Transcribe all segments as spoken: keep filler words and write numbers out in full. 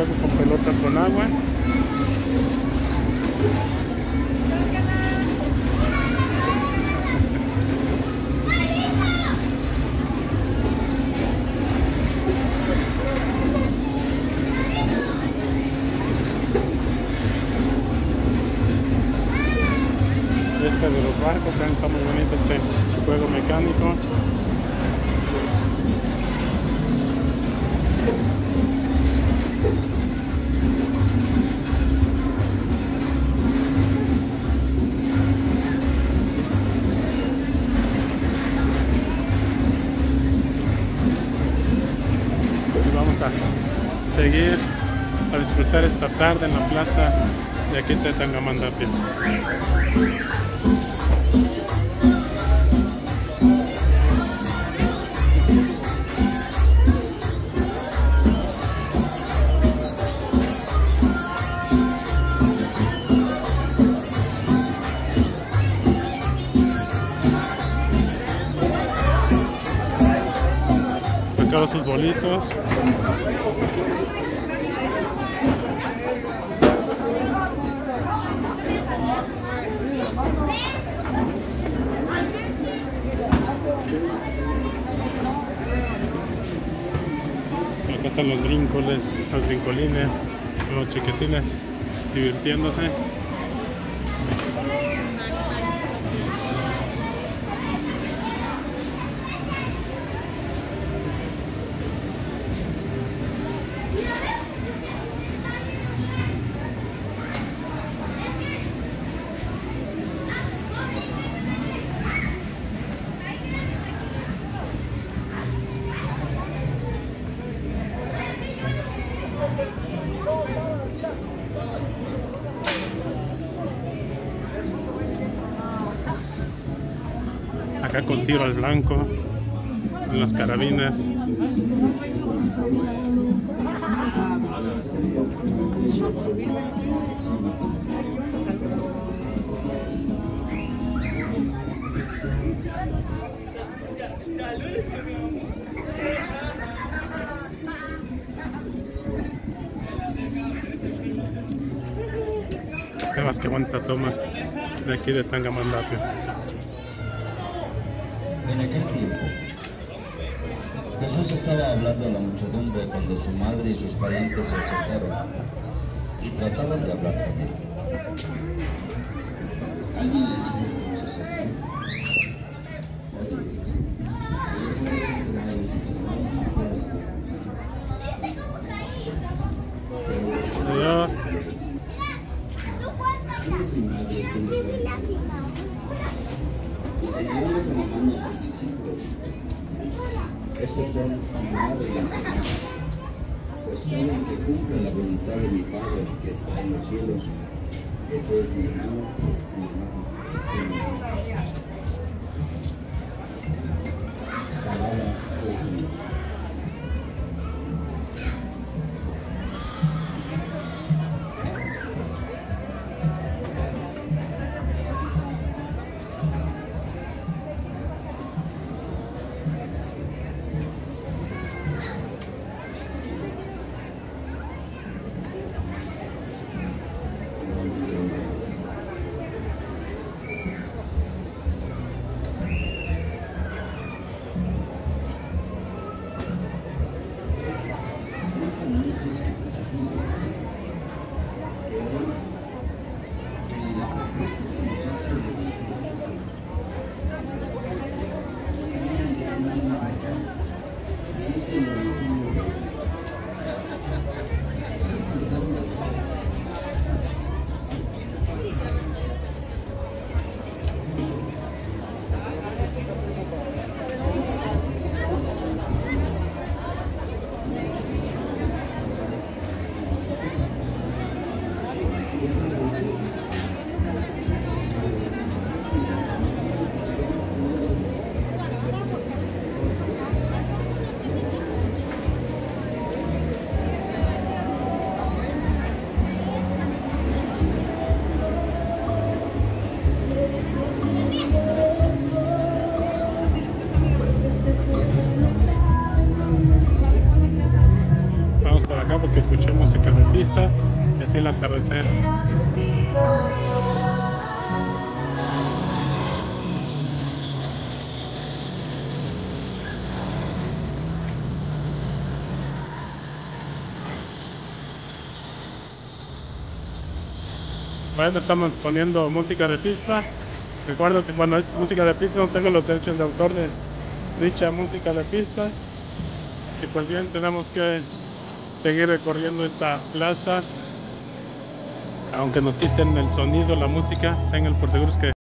juego con pelotas con agua. Este de los barcos, vean, está muy bonito este juego mecánico. Y vamos a seguir a disfrutar esta tarde en la plaza de aquí de Tangamandapio. Sacado sus bolitos. Acá están los brincoles, los brincolines, los chiquitines divirtiéndose. Acá con tiro al blanco, en las carabinas. Además que aguanta toma de aquí de Tangamandapio. En aquel tiempo, Jesús estaba hablando a la muchedumbre cuando su madre y sus parientes se acercaron y trataban de hablar con él. Alguien le dijo entonces a Jesús: Adiós. Señalando con la mano a sus discípulos, estos son mi madre y mis hermanos, pues todo el que cumple la voluntad de mi Padre que está en los cielos, ese es mi hermano, mi hermano y mi hermana. Palabra del Señor. música de pista y así el atardecer. Bueno, estamos poniendo música de pista. Recuerdo que cuando es música de pista no tengo los derechos de autor de dicha música de pista. Y pues bien, tenemos que seguir recorriendo esta plaza. Aunque nos quiten el sonido, la música, tengan por seguros que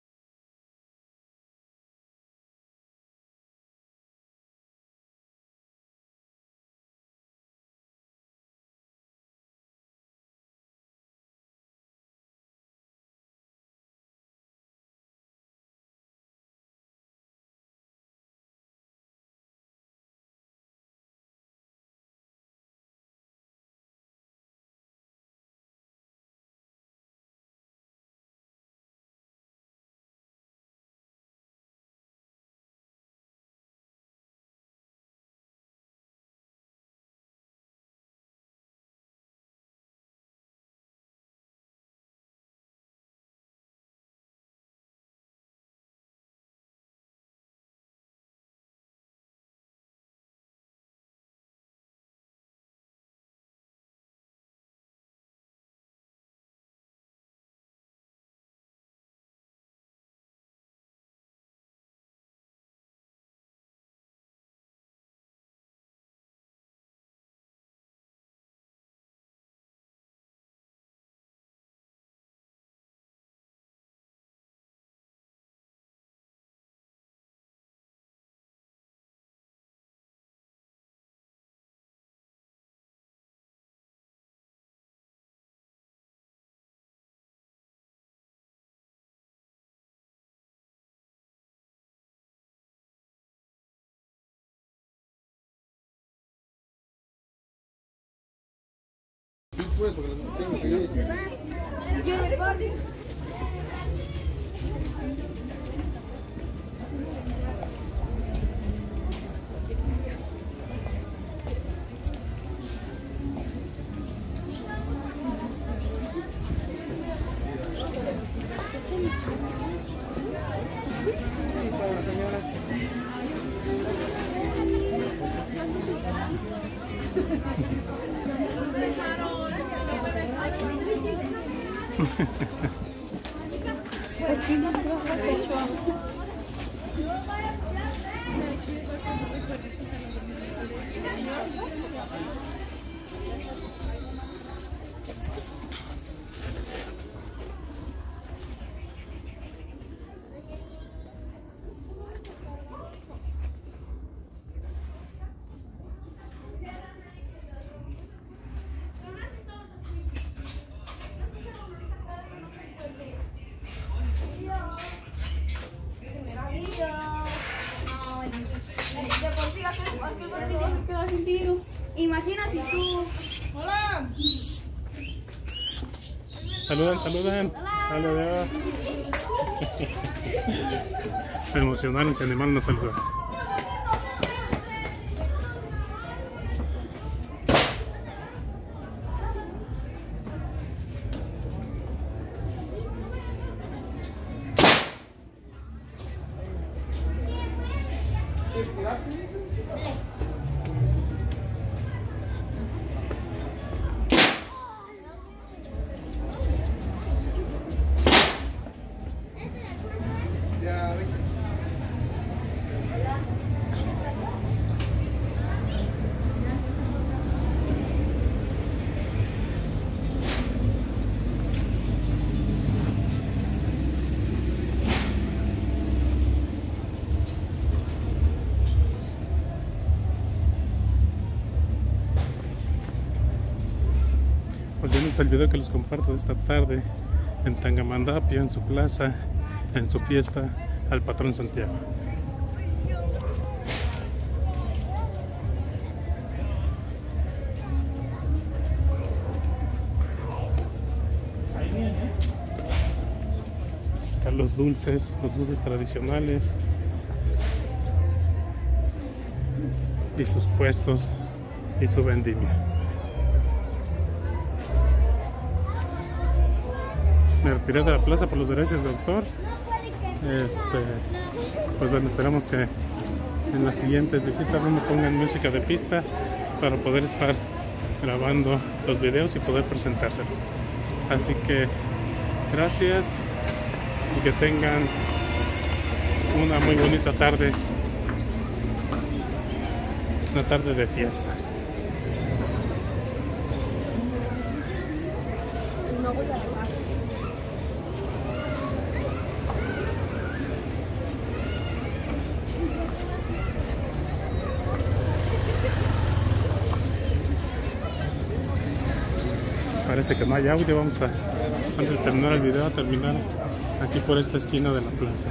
Pues, porque no tengo que ir. Imagínate tú. Hola. saluden, saluden. Dale, Dios. Se emocionaron, se animaron a saludar. Pues bien, es el video que les comparto esta tarde en Tangamandapio, en su plaza, en su fiesta al patrón Santiago. Acá los dulces, los dulces tradicionales y sus puestos y su vendimia. me retiré de la plaza por los derechos de autor. Este, pues bueno, esperamos que en las siguientes visitas no me pongan música de pista para poder estar grabando los videos y poder presentárselos. Así que gracias y que tengan una muy bonita tarde, una tarde de fiesta. Parece que no hay audio. Vamos a, antes de terminar el video, a terminar aquí por esta esquina de la plaza.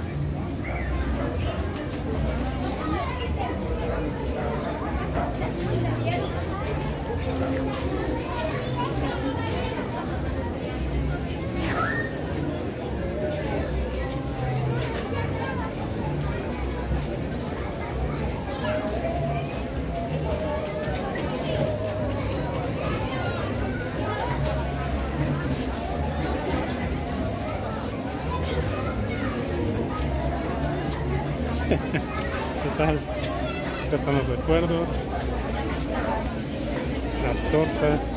¿Qué tal? Acá están los recuerdos, las tortas,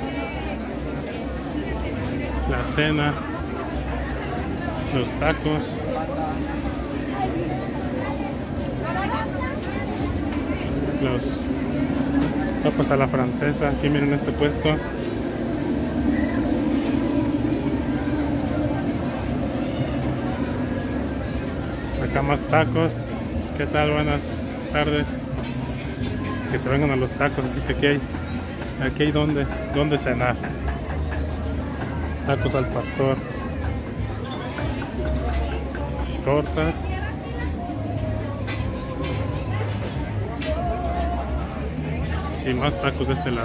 la cena, los tacos, los papas a la francesa. Aquí miren este puesto. Acá más tacos. ¿Qué tal? Buenas tardes. Que se vengan a los tacos, así que aquí hay, aquí hay donde, donde cenar. Tacos al pastor, tortas, y más tacos de este lado.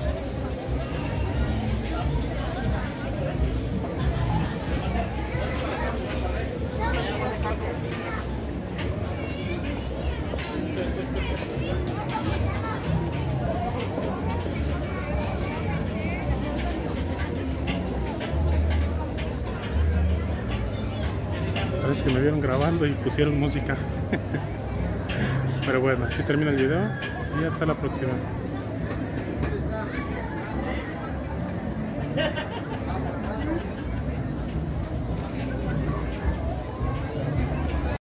Parece que me vieron grabando y pusieron música. Pero bueno, aquí termina el video y hasta la próxima.